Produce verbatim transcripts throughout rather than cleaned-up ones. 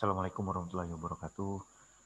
Assalamualaikum warahmatullahi wabarakatuh.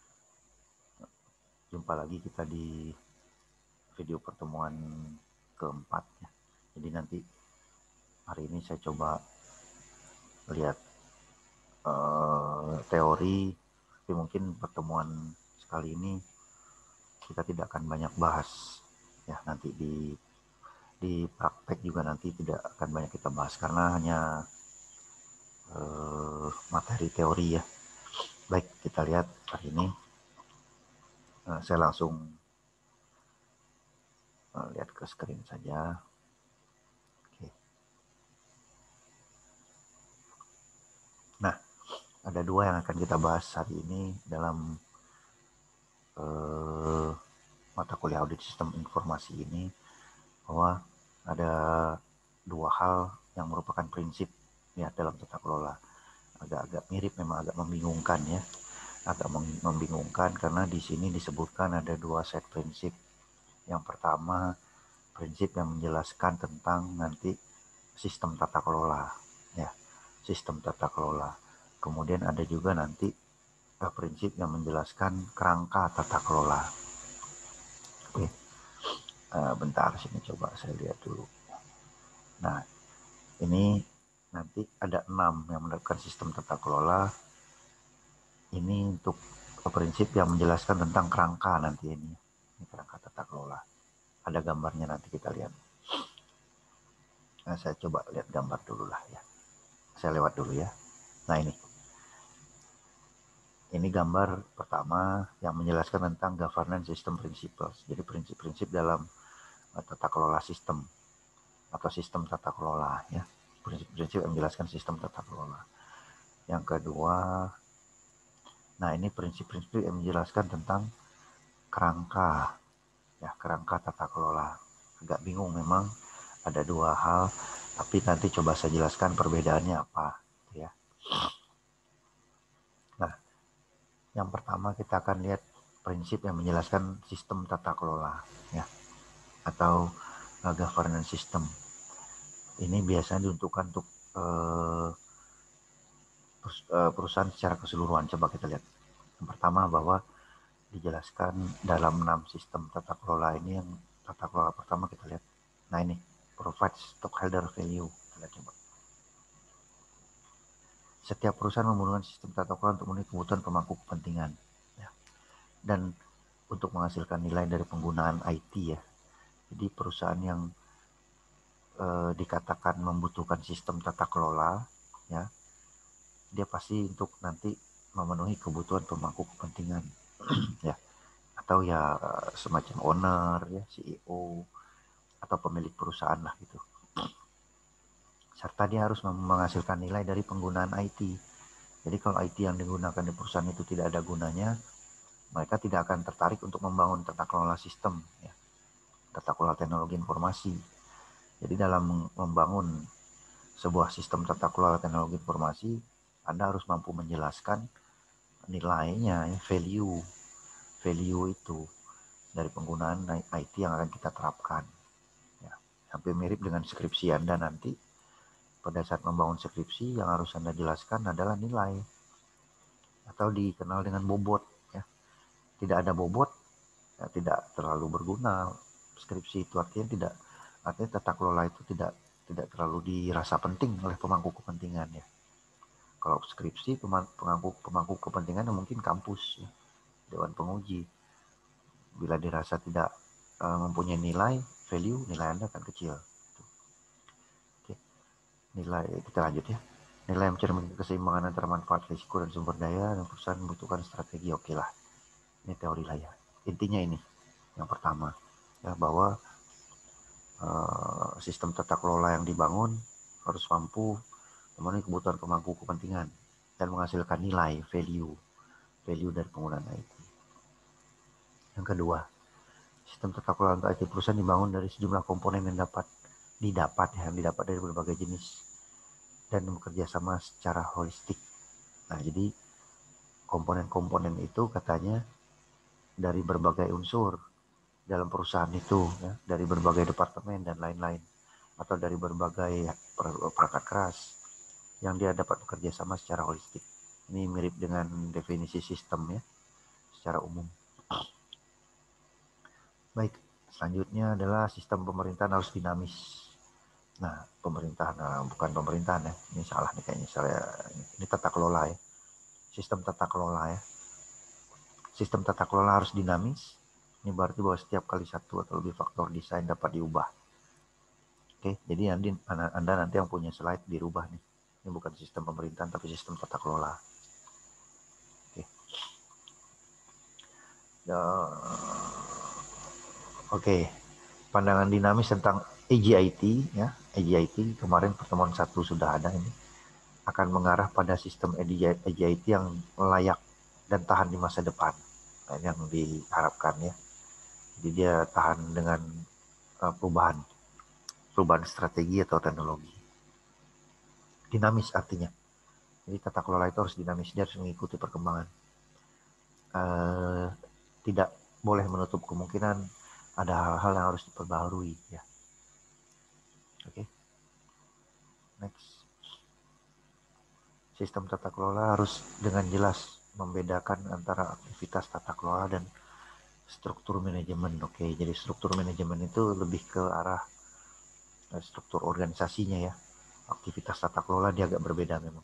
Jumpa lagi kita di video pertemuan keempat ya. Jadi nanti hari ini saya coba lihat uh, teori, tapi mungkin pertemuan sekali ini kita tidak akan banyak bahas ya. Nanti di di praktek juga nanti tidak akan banyak kita bahas karena hanya uh, materi teori ya. Baik, kita lihat hari ini. Uh, saya langsung uh, lihat ke screen saja. Oke. Nah, ada dua yang akan kita bahas hari ini dalam uh, mata kuliah audit sistem informasi ini, bahwa ada dua hal yang merupakan prinsip ya dalam tata kelola. Agak-agak mirip, memang agak membingungkan ya, agak membingungkan karena di sini disebutkan ada dua set prinsip. Yang pertama, prinsip yang menjelaskan tentang nanti sistem tata kelola ya, sistem tata kelola. Kemudian ada juga nanti uh, prinsip yang menjelaskan kerangka tata kelola. Oke, uh, bentar sini coba saya lihat dulu. Nah, ini nanti ada enam yang menerapkan sistem tata kelola. Ini untuk prinsip yang menjelaskan tentang kerangka nanti ini. Ini kerangka tata kelola. Ada gambarnya, nanti kita lihat. Nah, saya coba lihat gambar dulu lah ya. Saya lewat dulu ya. Nah, ini. Ini gambar pertama yang menjelaskan tentang governance system principles. Jadi prinsip-prinsip dalam uh, tata kelola sistem atau sistem tata kelola ya. Prinsip-prinsip yang menjelaskan sistem tata kelola. Yang kedua, nah ini prinsip-prinsip yang menjelaskan tentang kerangka ya, kerangka tata kelola. Agak bingung memang, ada dua hal, tapi nanti coba saya jelaskan perbedaannya apa ya. Nah, yang pertama kita akan lihat prinsip yang menjelaskan sistem tata kelola ya, atau uh, governance system. Ini biasanya diuntukkan untuk uh, perusahaan secara keseluruhan. Coba kita lihat. Yang pertama, bahwa dijelaskan dalam enam sistem tata kelola ini, yang tata kelola pertama kita lihat. Nah ini, provide stockholder value. Kita lihat coba. Setiap perusahaan membutuhkan sistem tata kelola untuk memenuhi kebutuhan pemangku kepentingan ya, dan untuk menghasilkan nilai dari penggunaan I T ya. Jadi perusahaan yang eh, dikatakan membutuhkan sistem tata kelola ya, dia pasti untuk nanti memenuhi kebutuhan pemangku kepentingan ya, atau ya semacam owner ya, C E O atau pemilik perusahaan lah gitu. Serta dia harus menghasilkan nilai dari penggunaan I T. Jadi kalau I T yang digunakan di perusahaan itu tidak ada gunanya, mereka tidak akan tertarik untuk membangun tata kelola sistem ya, tata kelola teknologi informasi. Jadi dalam membangun sebuah sistem tata kelola teknologi informasi, Anda harus mampu menjelaskan nilainya ya, value value itu dari penggunaan I T yang akan kita terapkan ya. Hampir mirip dengan skripsi Anda nanti. Pada saat membangun skripsi, yang harus Anda jelaskan adalah nilai, atau dikenal dengan bobot ya. Tidak ada bobot ya, tidak terlalu berguna skripsi itu. Artinya tidak, artinya tata kelola itu tidak tidak terlalu dirasa penting oleh pemangku kepentingan ya. Kalau skripsi pemangku pemangku kepentingan mungkin kampus ya, dewan penguji. Bila dirasa tidak uh, mempunyai nilai value, nilai Anda akan kecil. Oke, nilai kita lanjut ya. Nilai mencerminkan keseimbangan antara manfaat, risiko, dan sumber daya, dan perusahaan membutuhkan strategi. Oke lah, ini teori lah ya. Intinya ini yang pertama ya, bahwa uh, sistem tata kelola yang dibangun harus mampu memenuhi kebutuhan pemangku kepentingan dan menghasilkan nilai value value dari penggunaan I T. Yang kedua, sistem tata kelola untuk I T perusahaan dibangun dari sejumlah komponen yang dapat didapat ya, yang didapat dari berbagai jenis dan bekerja sama secara holistik. Nah, jadi komponen-komponen itu katanya dari berbagai unsur dalam perusahaan itu ya, dari berbagai departemen dan lain-lain, atau dari berbagai perangkat keras yang dia dapat bekerja sama secara holistik. Ini mirip dengan definisi sistem ya, secara umum. Baik, selanjutnya adalah sistem pemerintahan harus dinamis. Nah, pemerintahan, nah, bukan pemerintahan ya, ini salah nih kayaknya, saya, ini tata kelola ya, sistem tata kelola ya. Sistem tata kelola harus dinamis, ini berarti bahwa setiap kali satu atau lebih faktor desain dapat diubah. Oke, jadi Anda, Anda nanti yang punya slide dirubah nih. Ini bukan sistem pemerintahan, tapi sistem tata kelola. Oke. Ya, oke, pandangan dinamis tentang A G I T ya, A G I T kemarin pertemuan satu sudah ada ini, akan mengarah pada sistem A G I T yang layak dan tahan di masa depan. Nah, yang diharapkan ya. Jadi dia tahan dengan uh, perubahan, perubahan strategi atau teknologi. Dinamis artinya. Jadi tata kelola itu harus dinamis, dia harus mengikuti perkembangan. Uh, tidak boleh menutup kemungkinan ada hal-hal yang harus diperbaharui ya. Oke. Okay. Next. Sistem tata kelola harus dengan jelas membedakan antara aktivitas tata kelola dan struktur manajemen. Oke, okay. Jadi struktur manajemen itu lebih ke arah struktur organisasinya ya. Aktivitas tata kelola dia agak berbeda memang.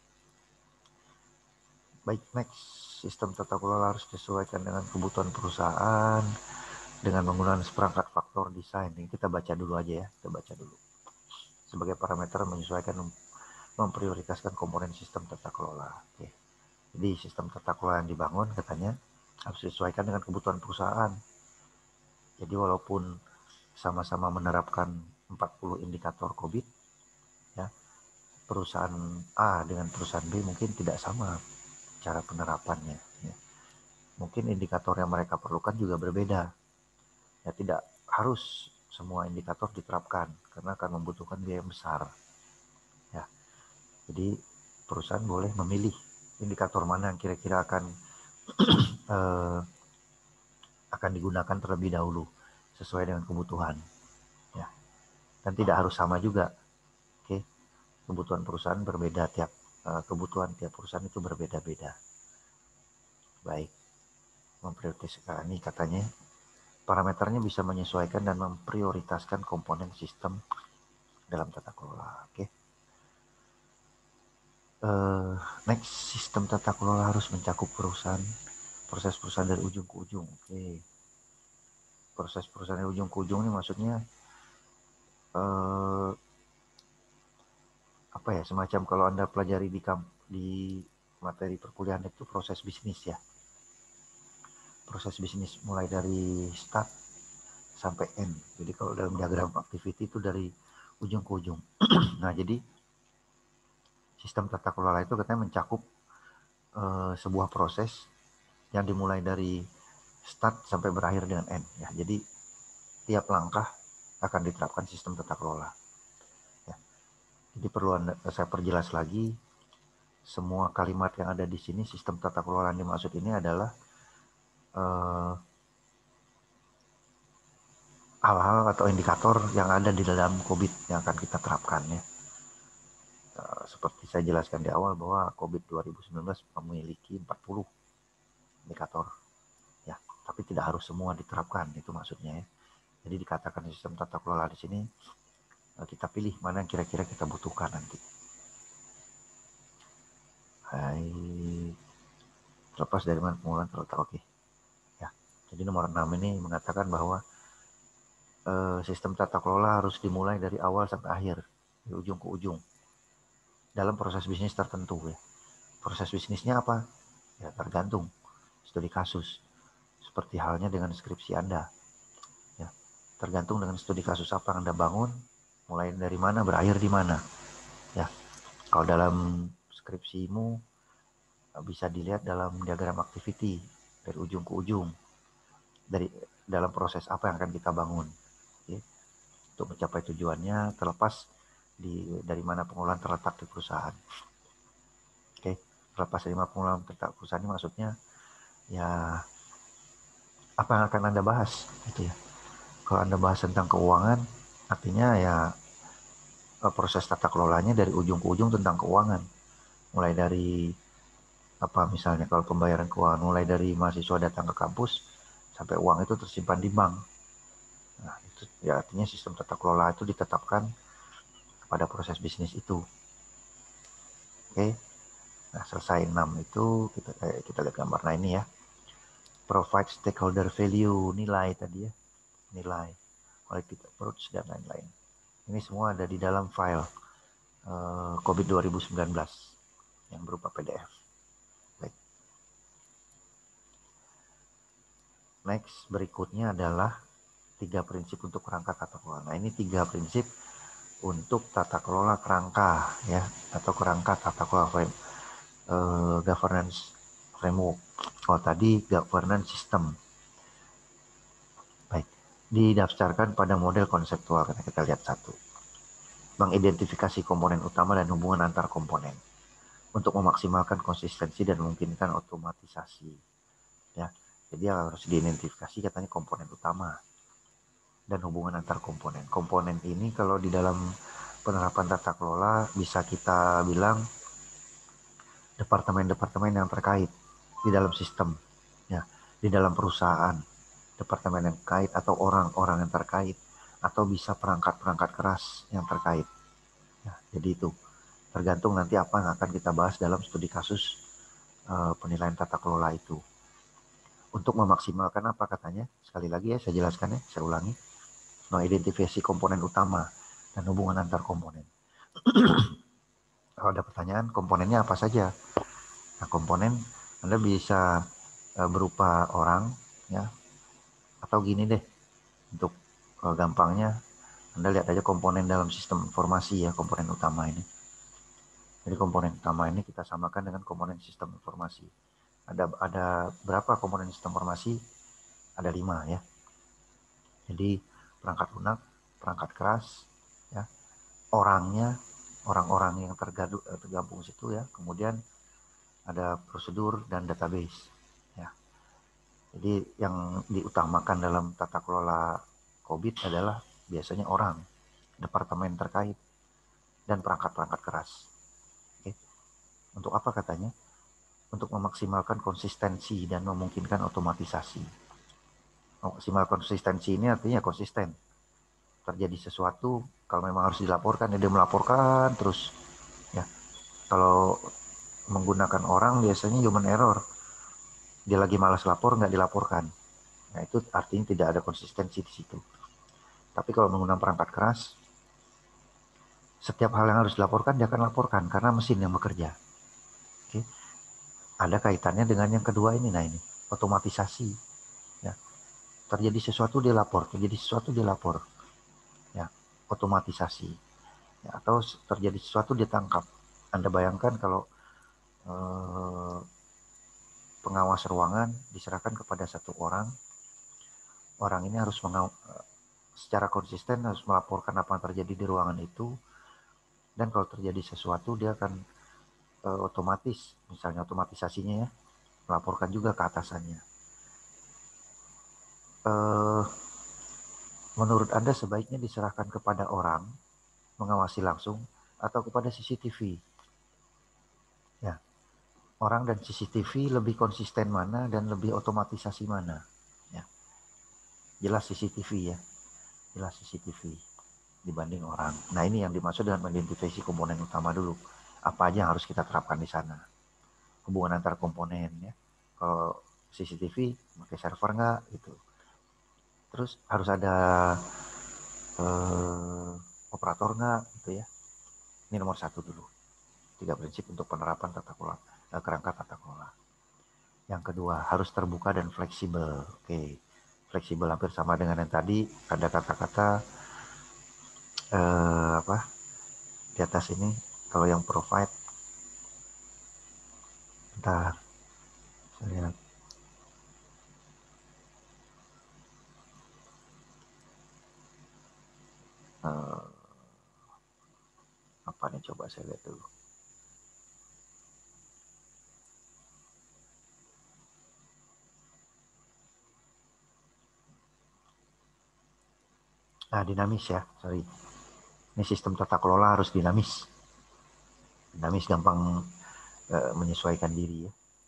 Baik, next. Sistem tata kelola harus disesuaikan dengan kebutuhan perusahaan dengan menggunakan seperangkat faktor desain. Ini kita baca dulu aja ya, kita baca dulu. Sebagai parameter menyesuaikan, memprioritaskan komponen sistem tata kelola. Oke. Jadi sistem tata kelola yang dibangun katanya harus disesuaikan dengan kebutuhan perusahaan. Jadi walaupun sama-sama menerapkan empat puluh indikator COVID, ya, perusahaan A dengan perusahaan B mungkin tidak sama cara penerapannya. Ya. Mungkin indikator yang mereka perlukan juga berbeda. Ya, tidak harus semua indikator diterapkan karena akan membutuhkan biaya yang besar. Ya. Jadi perusahaan boleh memilih indikator mana yang kira-kira akan eh, akan digunakan terlebih dahulu sesuai dengan kebutuhan. Ya. Dan tidak harus sama juga. Oke. Kebutuhan perusahaan berbeda, tiap eh, kebutuhan tiap perusahaan itu berbeda-beda. Baik. Memprioritaskan ini katanya parameternya bisa menyesuaikan dan memprioritaskan komponen sistem dalam tata kelola. Oke. Uh, next, sistem tata kelola harus mencakup perusahaan, proses perusahaan dari ujung ke ujung. Oke. Proses perusahaan dari ujung ke ujung ini maksudnya uh, apa ya? Semacam kalau Anda pelajari di di materi perkuliahan itu proses bisnis ya. Proses bisnis mulai dari start sampai end. Jadi kalau dalam diagram activity itu dari ujung ke ujung. Nah, jadi sistem tata kelola itu katanya mencakup uh, sebuah proses yang dimulai dari start sampai berakhir dengan end. Ya, jadi tiap langkah akan diterapkan sistem tata kelola. Ya. Jadi perlu anda, saya perjelas lagi, semua kalimat yang ada di sini sistem tata kelola yang dimaksud ini adalah uh, hal-hal atau indikator yang ada di dalam COVID yang akan kita terapkan ya. Uh, seperti saya jelaskan di awal bahwa COVID dua ribu sembilan belas memiliki empat puluh indikator ya, tapi tidak harus semua diterapkan, itu maksudnya ya. Jadi dikatakan sistem tata kelola di sini kita pilih mana yang kira-kira kita butuhkan nanti. Hai, terlepas dari mana pengelolaan terletak. Oke. Ya. Jadi nomor enam ini mengatakan bahwa eh, sistem tata kelola harus dimulai dari awal sampai akhir, dari ujung ke ujung. Dalam proses bisnis tertentu ya. Proses bisnisnya apa? Ya tergantung studi kasus. Seperti halnya dengan skripsi Anda. Ya. Tergantung dengan studi kasus apa yang Anda bangun, mulai dari mana, berakhir di mana. Ya. Kalau dalam skripsimu bisa dilihat dalam diagram activity dari ujung ke ujung, dari dalam proses apa yang akan kita bangun ya, untuk mencapai tujuannya, terlepas di dari mana pengelolaan terletak di perusahaan. Oke, terlepas dari mana pengelolaan terletak di perusahaan ini maksudnya ya apa yang akan Anda bahas gitu ya. Kalau Anda bahas tentang keuangan, artinya ya proses tata kelolanya dari ujung ke ujung tentang keuangan, mulai dari apa misalnya kalau pembayaran keuangan mulai dari mahasiswa datang ke kampus sampai uang itu tersimpan di bank. Nah, itu ya artinya sistem tata kelola itu ditetapkan pada proses bisnis itu. Oke. Nah, selesai enam itu kita eh, kita lihat gambar nah ini ya. Provide stakeholder value, nilai tadi ya. Nilai, qualitative approach dan lain-lain. Ini semua ada di dalam file uh, COVID dua ribu sembilan belas yang berupa P D F. Baik. Next, berikutnya adalah tiga prinsip untuk kerangka tata kelola. Nah, ini tiga prinsip untuk tata kelola kerangka ya atau kerangka tata kelola frame, uh, governance framework. Oh, tadi governance system. Baik, didaftarkan pada model konseptual. Kita lihat satu. Mengidentifikasi komponen utama dan hubungan antar komponen untuk memaksimalkan konsistensi dan memungkinkan otomatisasi. Ya, jadi harus diidentifikasi katanya komponen utama dan hubungan antar komponen. Komponen ini kalau di dalam penerapan tata kelola bisa kita bilang departemen-departemen yang terkait di dalam sistem, ya, di dalam perusahaan, departemen yang terkait atau orang-orang yang terkait, atau bisa perangkat-perangkat keras yang terkait. Ya, jadi itu tergantung nanti apa yang akan kita bahas dalam studi kasus uh, penilaian tata kelola itu. Untuk memaksimalkan apa katanya? Sekali lagi ya saya jelaskan ya, saya ulangi. Mengidentifikasi komponen utama dan hubungan antar komponen. Kalau ada pertanyaan, komponennya apa saja? Nah, komponen Anda bisa uh, berupa orang, ya, atau gini deh, untuk uh, gampangnya, Anda lihat aja komponen dalam sistem informasi ya, komponen utama ini. Jadi komponen utama ini kita samakan dengan komponen sistem informasi. Ada ada berapa komponen sistem informasi? Ada lima ya. Jadi perangkat lunak, perangkat keras, ya, orangnya, orang-orang yang tergadu, tergabung situ ya. Kemudian ada prosedur dan database. Ya. Jadi yang diutamakan dalam tata kelola COVID adalah biasanya orang, departemen terkait, dan perangkat-perangkat keras. Oke. Untuk apa katanya? Untuk memaksimalkan konsistensi dan memungkinkan otomatisasi. Maksimal konsistensi ini artinya konsisten. Terjadi sesuatu, kalau memang harus dilaporkan, ya dia melaporkan terus. Ya, kalau menggunakan orang biasanya human error. Dia lagi malas lapor, nggak dilaporkan. Nah, itu artinya tidak ada konsistensi di situ. Tapi kalau menggunakan perangkat keras, setiap hal yang harus dilaporkan, dia akan laporkan karena mesin yang bekerja. Oke. Ada kaitannya dengan yang kedua ini, nah ini, otomatisasi. Ya. Terjadi sesuatu, dia lapor. Terjadi sesuatu, dia lapor. Ya, otomatisasi. Ya, atau terjadi sesuatu, dia tangkap. Anda bayangkan kalau eh, pengawas ruangan diserahkan kepada satu orang, orang ini harus mengaw- secara konsisten harus melaporkan apa yang terjadi di ruangan itu, dan kalau terjadi sesuatu dia akan uh, otomatis, misalnya otomatisasinya ya, melaporkan juga ke atasannya. Uh, menurut Anda sebaiknya diserahkan kepada orang mengawasi langsung atau kepada C C T V? Ya, orang dan C C T V lebih konsisten mana dan lebih otomatisasi mana? Ya, jelas C C T V ya, jelas C C T V dibanding orang. Nah, ini yang dimaksud dengan mengidentifikasi komponen utama dulu. Apa aja yang harus kita terapkan di sana? Hubungan antar komponen ya. Kalau C C T V pakai server nggak gitu. Terus harus ada eh, operator nggak gitu ya. Ini nomor satu dulu. Tiga prinsip untuk penerapan tata kelola, eh, kerangka tata kelola. Yang kedua, harus terbuka dan fleksibel. Oke, fleksibel hampir sama dengan yang tadi. Ada kata-kata eh, apa di atas ini. Kalau yang provide, bentar, saya lihat. Eh, apa nih, coba saya lihat dulu. Nah, dinamis ya, sorry. Ini sistem tata kelola harus dinamis. Dinamis gampang e, menyesuaikan diri ya.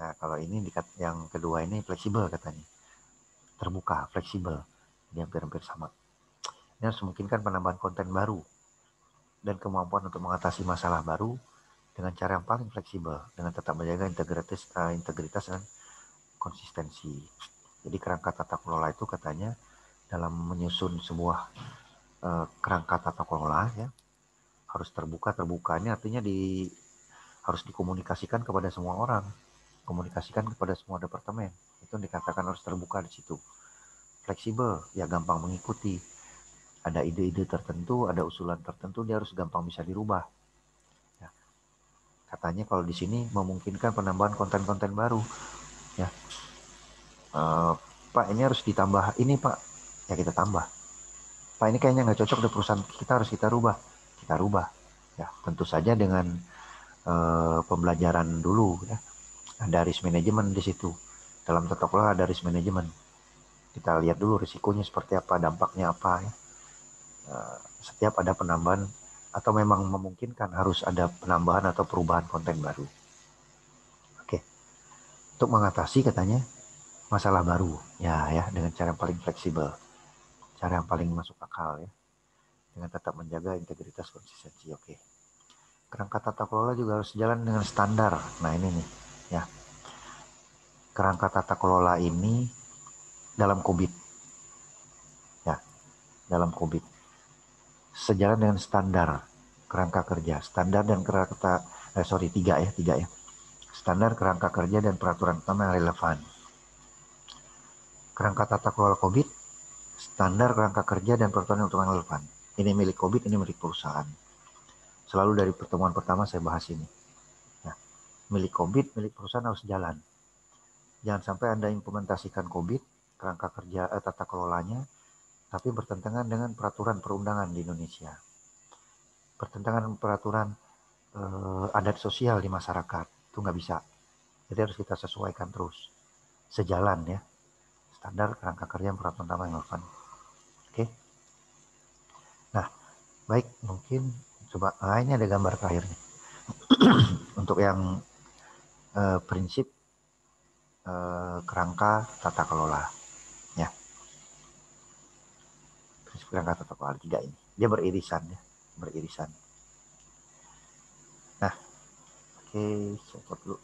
Nah, kalau ini yang kedua ini fleksibel katanya. Terbuka, fleksibel. Ini hampir-hampir sama. Ini harus memungkinkan penambahan konten baru dan kemampuan untuk mengatasi masalah baru dengan cara yang paling fleksibel, dengan tetap menjaga integritas, uh, integritas dan konsistensi. Jadi kerangka tata kelola itu katanya dalam menyusun sebuah uh, kerangka tata kelola ya harus terbuka. Terbuka ini artinya di harus dikomunikasikan kepada semua orang, komunikasikan kepada semua departemen. Itu dikatakan harus terbuka di situ. Fleksibel, ya gampang mengikuti. Ada ide-ide tertentu, ada usulan tertentu, dia harus gampang bisa dirubah. Ya. Katanya kalau di sini memungkinkan penambahan konten-konten baru. Ya, uh, Pak ini harus ditambah ini Pak, ya kita tambah. Pak ini kayaknya nggak cocok di perusahaan kita, harus kita rubah, kita rubah. Ya, tentu saja dengan uh, pembelajaran dulu. Ya, ada risk management di situ. Dalam tata kelola ada risk management. Kita lihat dulu risikonya seperti apa, dampaknya apa. Ya. Uh, setiap ada penambahan atau memang memungkinkan harus ada penambahan atau perubahan konten baru. Oke, untuk mengatasi katanya masalah baru, ya ya dengan cara yang paling fleksibel, cara yang paling masuk akal ya, dengan tetap menjaga integritas konsistensi. Oke, kerangka tata kelola juga harus jalan dengan standar. Nah ini nih, ya kerangka tata kelola ini dalam COVID, ya dalam COVID, sejalan dengan standar kerangka kerja, standar dan kerangka, eh, sorry tiga ya tiga ya, standar kerangka kerja dan peraturan utama yang relevan. Kerangka tata kelola COVID, standar kerangka kerja dan peraturan utama yang relevan. Ini milik COVID, ini milik perusahaan. Selalu dari pertemuan pertama saya bahas ini. Nah, milik COVID, milik perusahaan harus jalan. Jangan sampai Anda implementasikan COVID, kerangka kerja eh, tata kelolanya, tapi bertentangan dengan peraturan perundangan di Indonesia. Bertentangan dengan peraturan eh, adat sosial di masyarakat. Itu nggak bisa. Jadi harus kita sesuaikan terus. Sejalan ya. Standar kerangka kerja peraturan utama yang relevan. Oke. Nah, baik, mungkin coba, nah ini ada gambar terakhir nih. Untuk yang eh, prinsip eh, kerangka tata kelola. Ya. Prinsip kerangka tata kelola tiga ini. Dia beririsan ya, beririsan. Nah, oke, saya buat dulu.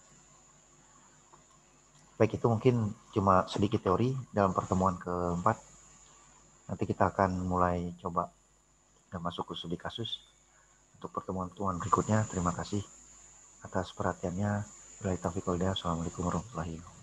Baik, itu mungkin cuma sedikit teori dalam pertemuan keempat. Nanti kita akan mulai coba dan masuk ke studi kasus. Untuk pertemuan-pertemuan berikutnya, terima kasih atas perhatiannya. Assalamualaikum warahmatullahi wabarakatuh.